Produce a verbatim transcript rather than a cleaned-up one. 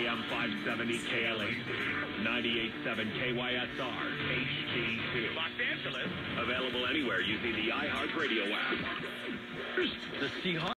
M five seventy K L A C, ninety-eight point seven K Y S R, H D two. Los Angeles. Available anywhere using the iHeartRadio app. The Seahawks.